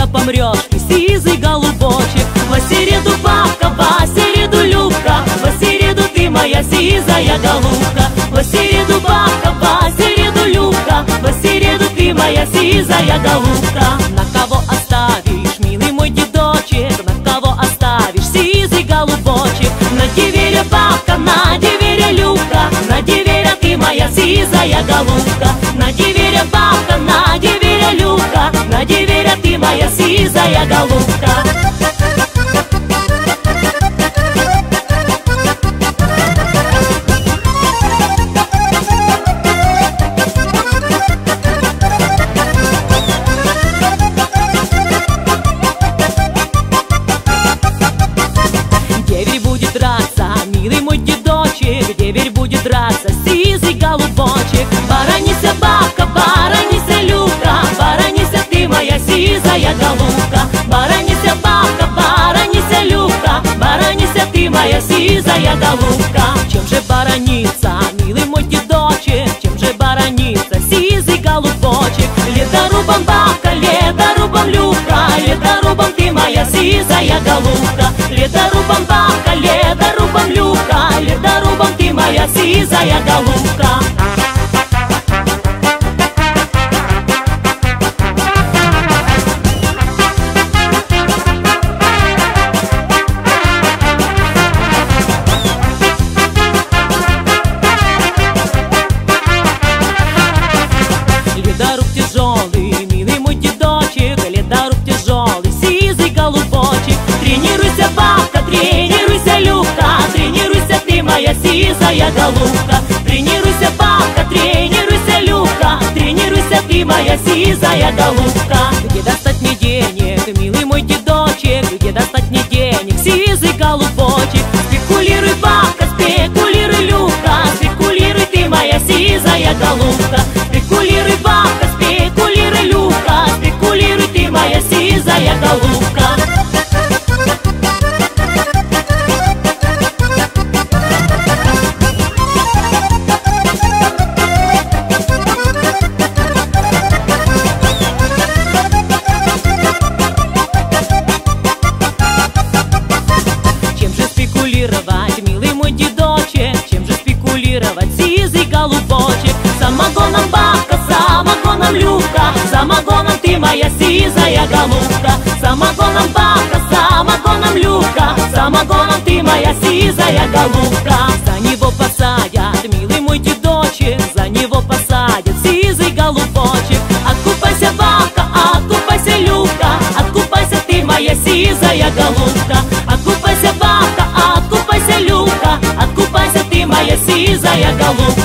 помрешь, ты сизый голубочек. Во середу бабка, во середу Любка, во середу ты моя сизая голубка. Во середу бабка, во середу Любка, во середу ты моя сизая голубка. На кого оставишь, милый мой дедочек, на кого оставишь, сизый голубочек? На девере бабка, на девере Любка, на девере ты моя сизая голубка. На девере бабка, на девере Любка, на девере ты моя сизая голубка. Деверь будет драться, милый мой дедочек, деверь будет драться, сизый голубочек. Баронися бабка, баронися Любка, баронися ты моя сизая голубка. Баронися бабка, баронися Любка, баронися ты моя сизая голубка. Чем же барониться, милый мой дедочек, чем же барониться, сизый голубочек? Ледорубом бабка, ледорубом Любка, ледорубом ты моя сизая голубка. Ледорубом бабка, ледорубом Любка, ледорубом ты моя сизая голубка. Ледоруб тяжелый, милый мой дедочек, ледоруб тяжелый, сизый голубочек. Тренируйся, бабка, тренируйся, Любка, тренируйся ты моя сизая голубка. Тренируйся, бабка, тренируйся, Любка, тренируйся ты моя сизая голубка. Где достать мне денег, милый мой дедочек, где достать мне денег, сизый голубочек? Спекулируй, бабка, спекулируй, Любка, спекулируй ты моя сизая голубка. Спекулируй, бабка, спекулируй, Любка, спекулируй ты моя сизая голубка. Чем же спекулировать, милый мой дедочек, чем же спекулировать, сизый голубочек? Самогоном бабка, самогоном Любка, самогоном ты моя сизая голубка. Самогоном бабка, самогоном Любка, самогоном ты моя сизая голубка. За него посадят, милый мой дедочек, за него посадят, сизый голубочек. Откупайся, бабка, откупайся, Любка, откупайся ты моя сизая голубка. Откупайся, бабка, откупайся, Любка, откупайся ты моя сизая голубка.